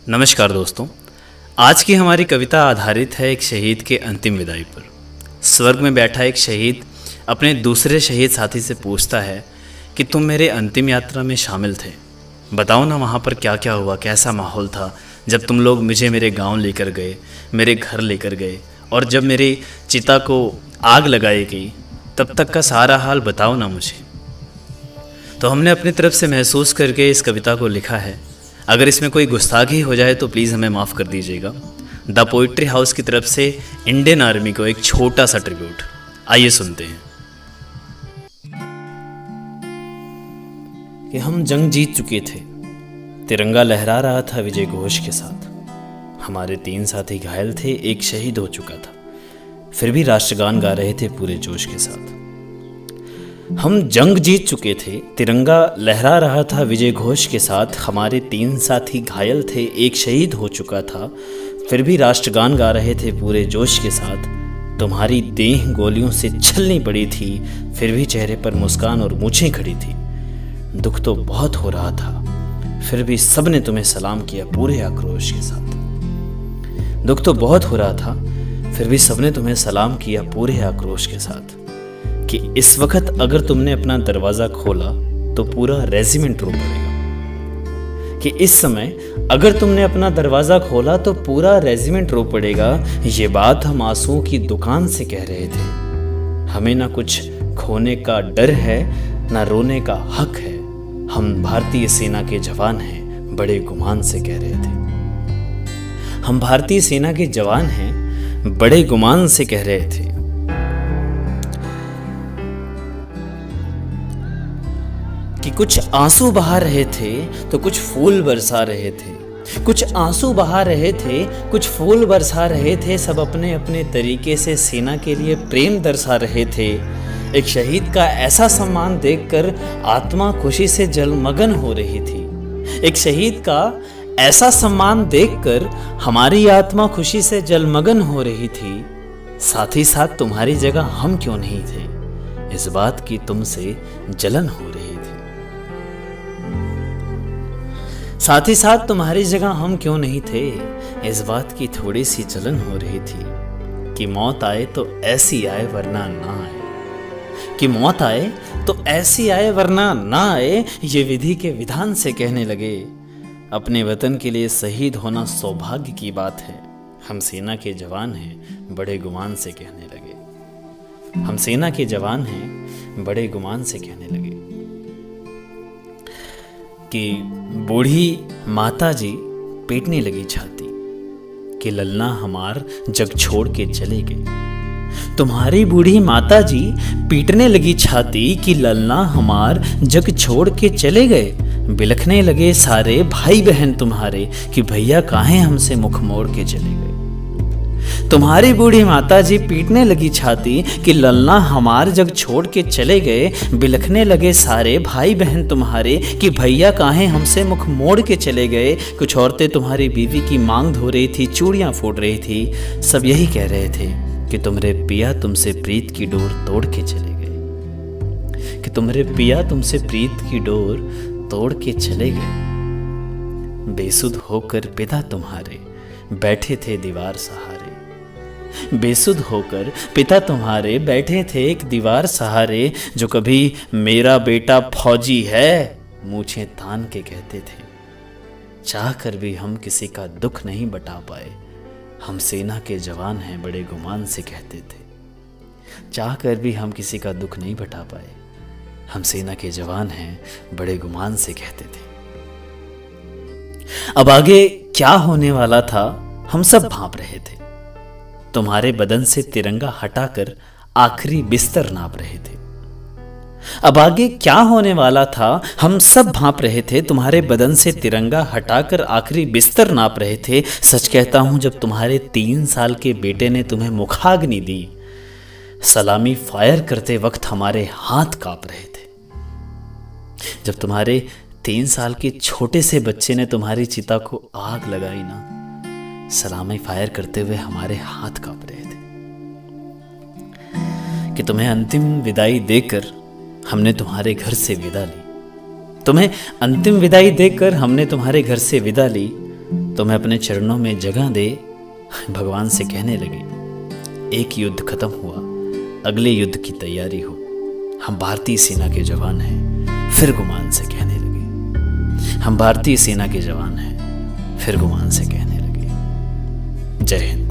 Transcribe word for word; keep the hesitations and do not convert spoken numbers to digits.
नमस्कार दोस्तों, आज की हमारी कविता आधारित है एक शहीद के अंतिम विदाई पर। स्वर्ग में बैठा एक शहीद अपने दूसरे शहीद साथी से पूछता है कि तुम मेरे अंतिम यात्रा में शामिल थे, बताओ ना वहाँ पर क्या क्या हुआ, कैसा माहौल था जब तुम लोग मुझे मेरे गांव लेकर गए, मेरे घर लेकर गए, और जब मेरी चिता को आग लगाई गई तब तक का सारा हाल बताओ ना मुझे। तो हमने अपनी तरफ से महसूस करके इस कविता को लिखा है। अगर इसमें कोई गुस्ताखी हो जाए तो प्लीज़ हमें माफ़ कर दीजिएगा। द पोइट्री हाउस की तरफ से इंडियन आर्मी को एक छोटा सा ट्रिब्यूट, आइए सुनते हैं। कि हम जंग जीत चुके थे, तिरंगा लहरा रहा था विजय घोष के साथ। हमारे तीन साथी घायल थे, एक शहीद हो चुका था, फिर भी राष्ट्रगान गा रहे थे पूरे जोश के साथ। हम जंग जीत चुके थे, तिरंगा लहरा रहा था विजय घोष के साथ। हमारे तीन साथी घायल थे, एक शहीद हो चुका था, फिर भी राष्ट्रगान गा रहे थे पूरे जोश के साथ। तुम्हारी देह गोलियों से छलनी पड़ी थी, फिर भी चेहरे पर मुस्कान और मूछें खड़ी थी। दुख तो बहुत हो रहा था, फिर भी सबने तुम्हें सलाम किया पूरे आक्रोश के साथ। दुख तो बहुत हो रहा था, फिर भी सबने तुम्हें सलाम किया पूरे आक्रोश के साथ। कि इस वक्त अगर तुमने अपना दरवाज़ा खोला तो पूरा रेजिमेंट रो पड़ेगा। कि इस समय अगर तुमने अपना दरवाज़ा खोला तो पूरा रेजिमेंट रो पड़ेगा। ये बात हम आंसुओं की दुकान से कह रहे थे। हमें ना कुछ खोने का डर है, ना रोने का हक है। हम भारतीय सेना के जवान हैं, बड़े गुमान से कह रहे थे। हम भारतीय सेना के जवान हैं, बड़े गुमान से कह रहे थे। कि कुछ आंसू बहा रहे थे तो कुछ फूल बरसा रहे थे। कुछ आंसू बहा रहे थे, कुछ फूल बरसा रहे थे। सब अपने अपने तरीके से सेना के लिए प्रेम दर्शा रहे थे। एक शहीद का ऐसा सम्मान देखकर आत्मा खुशी से जलमग्न हो रही थी। एक शहीद का ऐसा सम्मान देखकर हमारी आत्मा खुशी से जलमग्न हो रही थी। साथ ही साथ तुम्हारी जगह हम क्यों नहीं थे, इस बात की तुमसे जलन हो रही थी। साथ ही साथ तुम्हारी जगह हम क्यों नहीं थे, इस बात की थोड़ी सी जलन हो रही थी। कि मौत आए तो ऐसी आए वरना ना आए। कि मौत आए तो ऐसी आए वरना ना आए। ये विधि के विधान से कहने लगे। अपने वतन के लिए शहीद होना सौभाग्य की बात है। हम सेना के जवान हैं, बड़े गुमान से कहने लगे। हम सेना के जवान हैं, बड़े गुमान से कहने लगे। कि बूढ़ी माता जी पीटने लगी छाती कि ललना हमार जग छोड़ के चले गए। तुम्हारी बूढ़ी माता जी पीटने लगी छाती कि ललना हमार जग छोड़ के चले गए। बिलखने लगे सारे भाई बहन तुम्हारे कि भैया काहे हमसे मुख मोड़ के चले गए। तुम्हारी बूढ़ी माता जी पीटने लगी छाती कि ललना हमार जग छोड़ के चले गए। बिलखने लगे सारे भाई बहन तुम्हारे कि भैया काहे हमसे मुख मोड़ के चले गए। कुछ औरतें तुम्हारी बीवी की मांग धो रही थी, चूड़ियां फोड़ रही थी। सब यही कह रहे थे कि तुम्हारे पिया तुमसे प्रीत की डोर तोड़ के चले गए। कि तुम्हारे पिया तुमसे प्रीत की डोर तोड़ के चले गए। बेसुध होकर पिता तुम्हारे बैठे थे दीवार सहारे। बेसुध होकर पिता तुम्हारे बैठे थे एक दीवार सहारे। जो कभी मेरा बेटा फौजी है मूछें तान के कहते थे। चाह कर भी हम किसी का दुख नहीं बटा पाए। हम सेना के जवान हैं, बड़े गुमान से कहते थे। चाह कर भी हम किसी का दुख नहीं बटा पाए। हम सेना के जवान हैं, बड़े गुमान से कहते थे। अब आगे क्या होने वाला था हम सब भांप रहे थे। तुम्हारे बदन से तिरंगा हटाकर आखिरी बिस्तर नाप रहे थे। अब आगे क्या होने वाला था हम सब भांप रहे थे। तुम्हारे बदन से तिरंगा हटाकर आखिरी बिस्तर नाप रहे थे। सच कहता हूं, जब तुम्हारे तीन साल के बेटे ने तुम्हें मुखाग्नि दी, सलामी फायर करते वक्त हमारे हाथ कांप रहे थे। जब तुम्हारे तीन साल के छोटे से बच्चे ने तुम्हारी चिता को आग लगाई ना, सलामी फायर करते हुए हमारे हाथ कांप रहे थे। कि तुम्हें अंतिम विदाई देकर हमने तुम्हारे घर से विदा ली। तुम्हें अंतिम विदाई देकर हमने तुम्हारे घर से विदा ली। तुम्हें अपने चरणों में जगह दे, भगवान से कहने लगे, एक युद्ध खत्म हुआ, अगले युद्ध की तैयारी हो। हम भारतीय सेना के जवान हैं, फिर गुमान से कहने लगे। हम भारतीय सेना के जवान हैं, फिर गुमान से कहने लगे। जय हिंद।